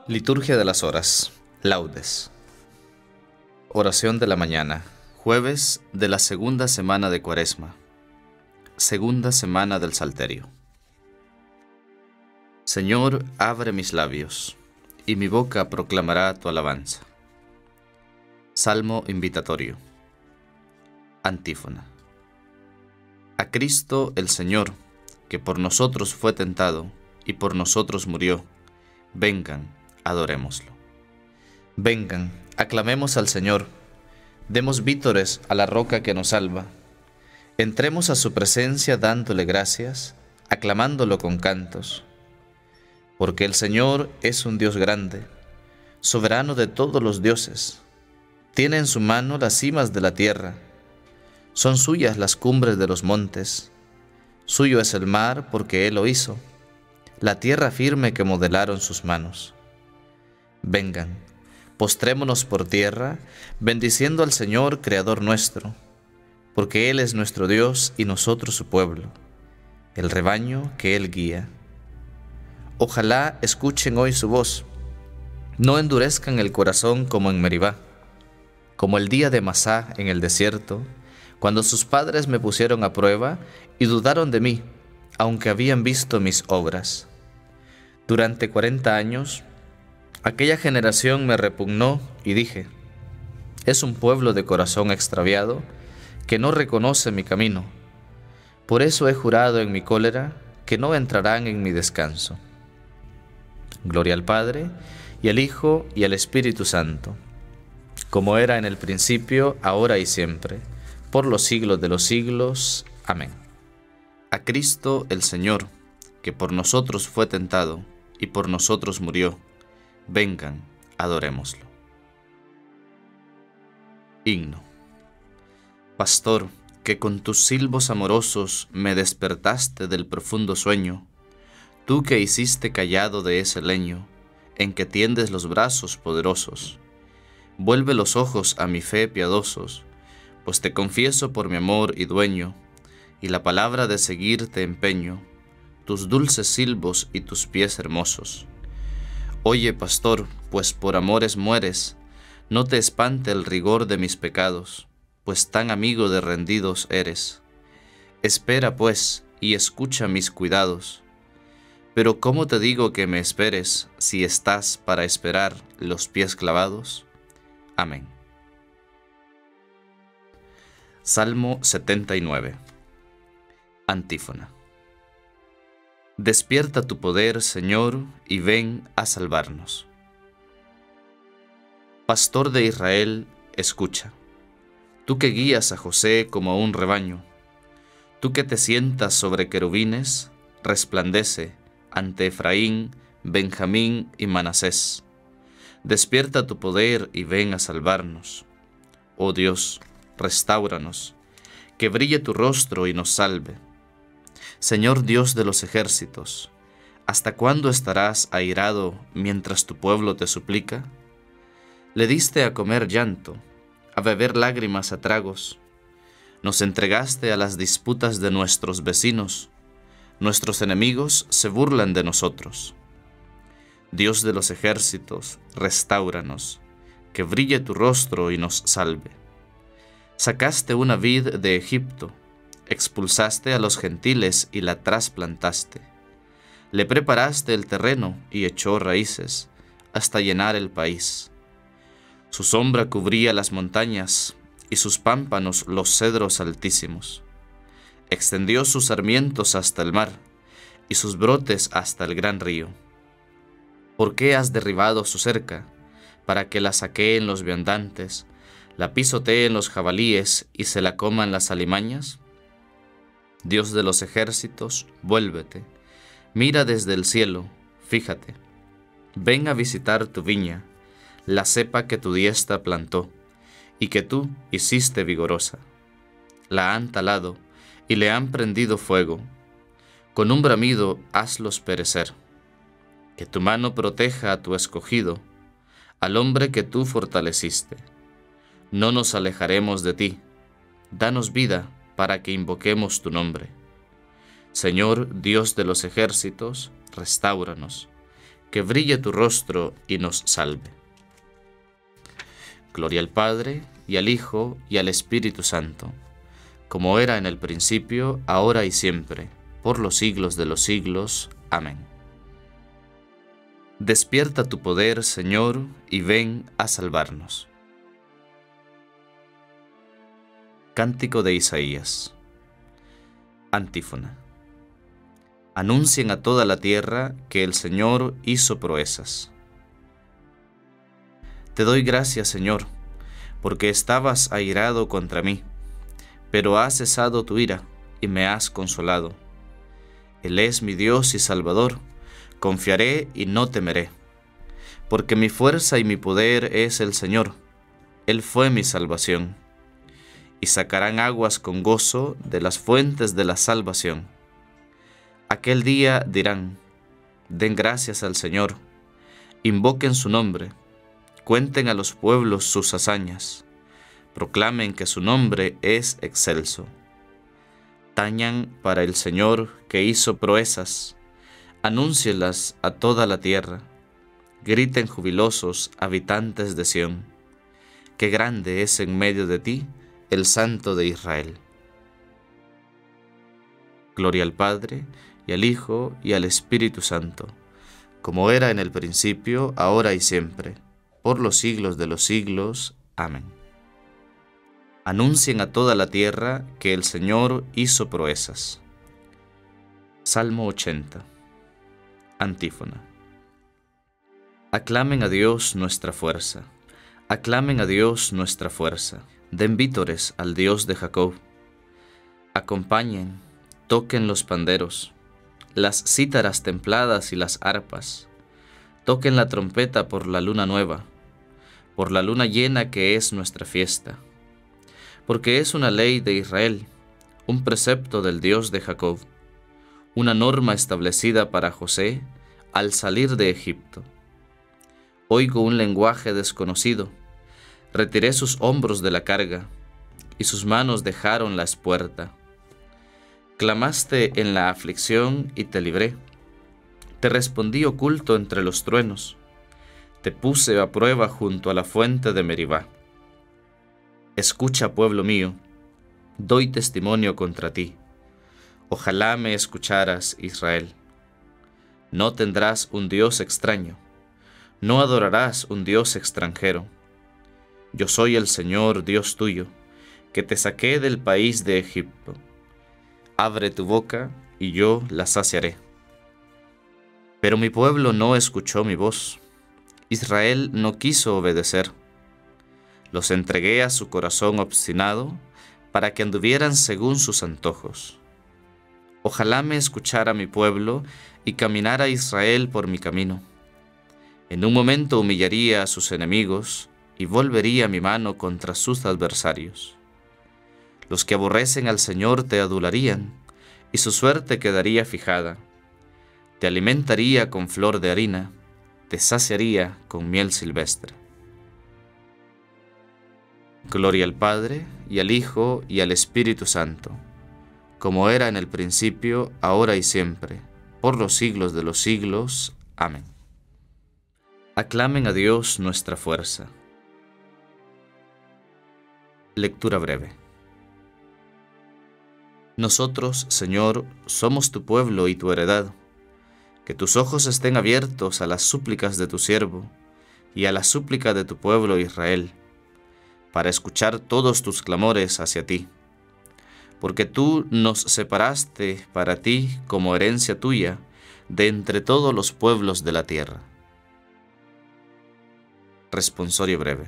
Liturgia de las Horas. Laudes. Oración de la mañana. Jueves de la segunda semana de Cuaresma. Segunda semana del Salterio. Señor, abre mis labios, y mi boca proclamará tu alabanza. Salmo invitatorio. Antífona. A Cristo el Señor, que por nosotros fue tentado y por nosotros murió, vengan, adorémoslo. Vengan, aclamemos al Señor, demos vítores a la roca que nos salva. Entremos a su presencia dándole gracias, aclamándolo con cantos. Porque el Señor es un Dios grande, soberano de todos los dioses. Tiene en su mano las cimas de la tierra, son suyas las cumbres de los montes. Suyo es el mar porque Él lo hizo, la tierra firme que modelaron sus manos. Vengan, postrémonos por tierra, bendiciendo al Señor, Creador nuestro, porque Él es nuestro Dios y nosotros su pueblo, el rebaño que Él guía. Ojalá escuchen hoy su voz, no endurezcan el corazón como en Meribá, como el día de Masá en el desierto, cuando sus padres me pusieron a prueba y dudaron de mí, aunque habían visto mis obras. Durante 40 años, aquella generación me repugnó y dije, es un pueblo de corazón extraviado que no reconoce mi camino. Por eso he jurado en mi cólera que no entrarán en mi descanso. Gloria al Padre, y al Hijo, y al Espíritu Santo, como era en el principio, ahora y siempre, por los siglos de los siglos. Amén. A Cristo el Señor, que por nosotros fue tentado y por nosotros murió, vengan, adorémoslo. Himno. Pastor, que con tus silbos amorosos me despertaste del profundo sueño, tú que hiciste callado de ese leño, en que tiendes los brazos poderosos, vuelve los ojos a mi fe piadosos, pues te confieso por mi amor y dueño, y la palabra de seguirte empeño, tus dulces silbos y tus pies hermosos. Oye, pastor, pues por amores mueres, no te espante el rigor de mis pecados, pues tan amigo de rendidos eres. Espera, pues, y escucha mis cuidados. Pero ¿cómo te digo que me esperes si estás para esperar los pies clavados? Amén. Salmo 79. Antífona. Despierta tu poder, Señor, y ven a salvarnos. Pastor de Israel, escucha. Tú que guías a José como a un rebaño, tú que te sientas sobre querubines, resplandece ante Efraín, Benjamín y Manasés. Despierta tu poder y ven a salvarnos. Oh Dios, restáuranos, que brille tu rostro y nos salve. Señor Dios de los ejércitos, ¿hasta cuándo estarás airado mientras tu pueblo te suplica? Le diste a comer llanto, a beber lágrimas a tragos. Nos entregaste a las disputas de nuestros vecinos. Nuestros enemigos se burlan de nosotros. Dios de los ejércitos, restáuranos, que brille tu rostro y nos salve. Sacaste una vid de Egipto, expulsaste a los gentiles y la trasplantaste. Le preparaste el terreno y echó raíces hasta llenar el país. Su sombra cubría las montañas y sus pámpanos los cedros altísimos. Extendió sus sarmientos hasta el mar y sus brotes hasta el gran río. ¿Por qué has derribado su cerca, para que la saqueen los viandantes, la pisoteen los jabalíes y se la coman las alimañas? Dios de los ejércitos, vuélvete, mira desde el cielo, fíjate. Ven a visitar tu viña, la cepa que tu diestra plantó, y que tú hiciste vigorosa. La han talado, y le han prendido fuego. Con un bramido hazlos perecer. Que tu mano proteja a tu escogido, al hombre que tú fortaleciste. No nos alejaremos de ti. Danos vida para que invoquemos tu nombre. Señor, Dios de los ejércitos, restáuranos, que brille tu rostro y nos salve. Gloria al Padre, y al Hijo, y al Espíritu Santo, como era en el principio, ahora y siempre, por los siglos de los siglos. Amén. Despierta tu poder, Señor, y ven a salvarnos. Cántico de Isaías. Antífona. Anuncien a toda la tierra que el Señor hizo proezas. Te doy gracias, Señor, porque estabas airado contra mí, pero has cesado tu ira y me has consolado. Él es mi Dios y Salvador, confiaré y no temeré, porque mi fuerza y mi poder es el Señor, Él fue mi salvación. Y sacarán aguas con gozo de las fuentes de la salvación. Aquel día dirán, den gracias al Señor, invoquen su nombre, cuenten a los pueblos sus hazañas, proclamen que su nombre es excelso. Tañan para el Señor que hizo proezas, anúncielas a toda la tierra, griten jubilosos habitantes de Sión, que grande es en medio de ti el Santo de Israel. Gloria al Padre, y al Hijo, y al Espíritu Santo, como era en el principio, ahora y siempre, por los siglos de los siglos. Amén. Anuncien a toda la tierra que el Señor hizo proezas. Salmo 80. Antífona. Aclamen a Dios nuestra fuerza. Aclamen a Dios nuestra fuerza. Den vítores al Dios de Jacob. Acompañen, toquen los panderos, las cítaras templadas y las arpas. Toquen la trompeta por la luna nueva, por la luna llena que es nuestra fiesta. Porque es una ley de Israel, un precepto del Dios de Jacob, una norma establecida para José al salir de Egipto. Oigo un lenguaje desconocido. Retiré sus hombros de la carga, y sus manos dejaron la espuerta. Clamaste en la aflicción y te libré. Te respondí oculto entre los truenos. Te puse a prueba junto a la fuente de Meribá. Escucha, pueblo mío, doy testimonio contra ti. Ojalá me escucharas, Israel. No tendrás un Dios extraño, no adorarás un Dios extranjero. Yo soy el Señor, Dios tuyo, que te saqué del país de Egipto. Abre tu boca, y yo la saciaré. Pero mi pueblo no escuchó mi voz. Israel no quiso obedecer. Los entregué a su corazón obstinado, para que anduvieran según sus antojos. Ojalá me escuchara mi pueblo, y caminara Israel por mi camino. En un momento humillaría a sus enemigos, y volvería mi mano contra sus adversarios. Los que aborrecen al Señor te adularían, y su suerte quedaría fijada. Te alimentaría con flor de harina, te saciaría con miel silvestre. Gloria al Padre, y al Hijo, y al Espíritu Santo, como era en el principio, ahora y siempre, por los siglos de los siglos. Amén. Aclamen a Dios nuestra fuerza. Lectura breve. Nosotros, Señor, somos tu pueblo y tu heredad. Que tus ojos estén abiertos a las súplicas de tu siervo y a la súplica de tu pueblo Israel, para escuchar todos tus clamores hacia ti. Porque tú nos separaste para ti como herencia tuya de entre todos los pueblos de la tierra. Responsorio breve.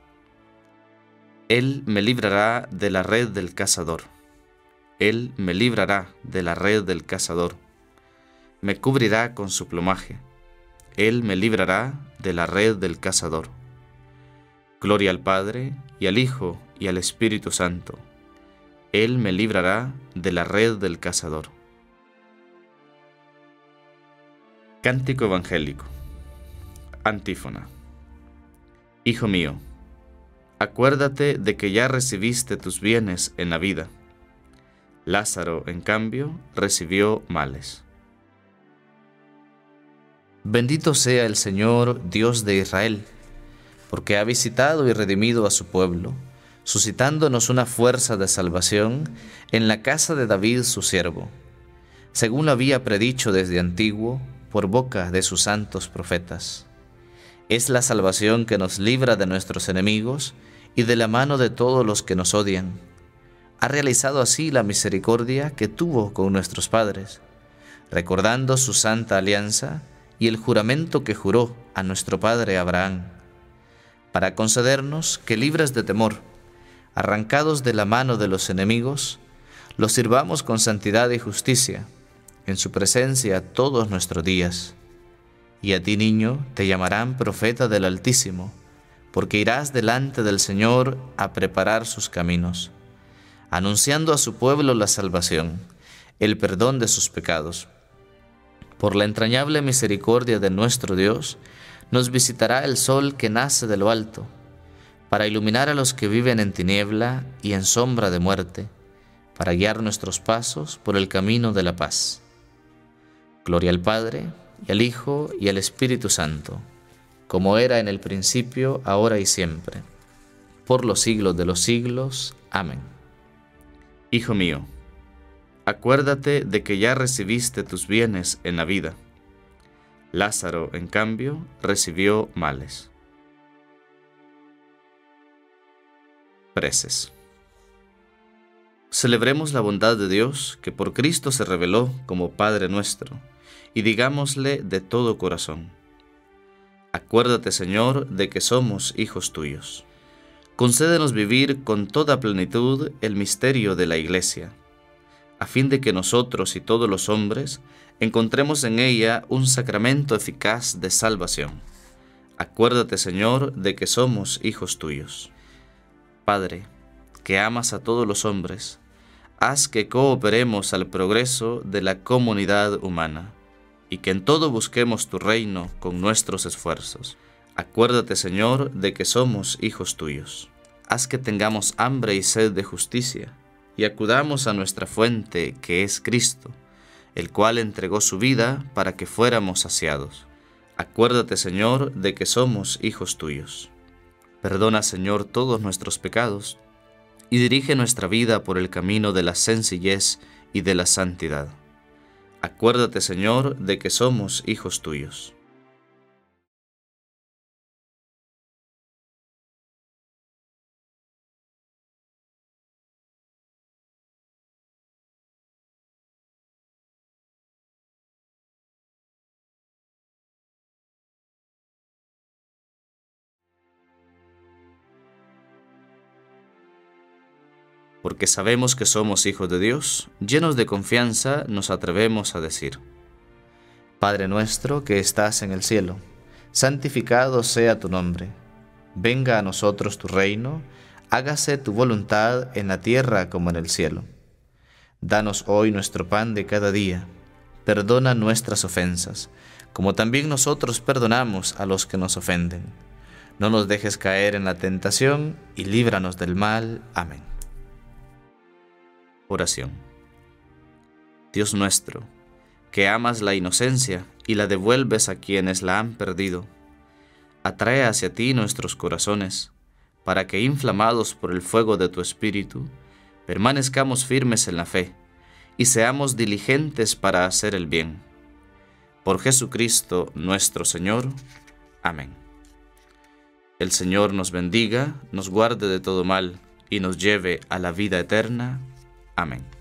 Él me librará de la red del cazador. Él me librará de la red del cazador. Me cubrirá con su plumaje. Él me librará de la red del cazador. Gloria al Padre, y al Hijo, y al Espíritu Santo. Él me librará de la red del cazador. Cántico evangélico. Antífona. Hijo mío, acuérdate de que ya recibiste tus bienes en la vida. Lázaro, en cambio, recibió males. Bendito sea el Señor, Dios de Israel, porque ha visitado y redimido a su pueblo, suscitándonos una fuerza de salvación en la casa de David su siervo, según lo había predicho desde antiguo por boca de sus santos profetas. Es la salvación que nos libra de nuestros enemigos y de la mano de todos los que nos odian. Ha realizado así la misericordia que tuvo con nuestros padres, recordando su santa alianza y el juramento que juró a nuestro padre Abraham, para concedernos que, libres de temor, arrancados de la mano de los enemigos, los sirvamos con santidad y justicia, en su presencia todos nuestros días. Y a ti, niño, te llamarán profeta del Altísimo, porque irás delante del Señor a preparar sus caminos, anunciando a su pueblo la salvación, el perdón de sus pecados. Por la entrañable misericordia de nuestro Dios, nos visitará el sol que nace de lo alto, para iluminar a los que viven en tiniebla y en sombra de muerte, para guiar nuestros pasos por el camino de la paz. Gloria al Padre, y al Hijo, y al Espíritu Santo, como era en el principio, ahora y siempre, por los siglos de los siglos. Amén. Hijo mío, acuérdate de que ya recibiste tus bienes en la vida. Lázaro, en cambio, recibió males. Preces. Celebremos la bondad de Dios, que por Cristo se reveló como Padre nuestro, y digámosle de todo corazón: acuérdate, Señor, de que somos hijos tuyos. Concédenos vivir con toda plenitud el misterio de la Iglesia, a fin de que nosotros y todos los hombres encontremos en ella un sacramento eficaz de salvación. Acuérdate, Señor, de que somos hijos tuyos. Padre, que amas a todos los hombres, haz que cooperemos al progreso de la comunidad humana, y que en todo busquemos tu reino con nuestros esfuerzos. Acuérdate, Señor, de que somos hijos tuyos. Haz que tengamos hambre y sed de justicia, y acudamos a nuestra fuente, que es Cristo, el cual entregó su vida para que fuéramos saciados. Acuérdate, Señor, de que somos hijos tuyos. Perdona, Señor, todos nuestros pecados, y dirige nuestra vida por el camino de la sencillez y de la santidad. Acuérdate, Señor, de que somos hijos tuyos. Porque sabemos que somos hijos de Dios, llenos de confianza nos atrevemos a decir: Padre nuestro que estás en el cielo, santificado sea tu nombre. Venga a nosotros tu reino, hágase tu voluntad en la tierra como en el cielo. Danos hoy nuestro pan de cada día. Perdona nuestras ofensas, como también nosotros perdonamos a los que nos ofenden. No nos dejes caer en la tentación y líbranos del mal. Amén. Oración. Dios nuestro, que amas la inocencia y la devuelves a quienes la han perdido, atrae hacia ti nuestros corazones, para que, inflamados por el fuego de tu Espíritu, permanezcamos firmes en la fe y seamos diligentes para hacer el bien. Por Jesucristo nuestro Señor. Amén. El Señor nos bendiga, nos guarde de todo mal y nos lleve a la vida eterna. Amén.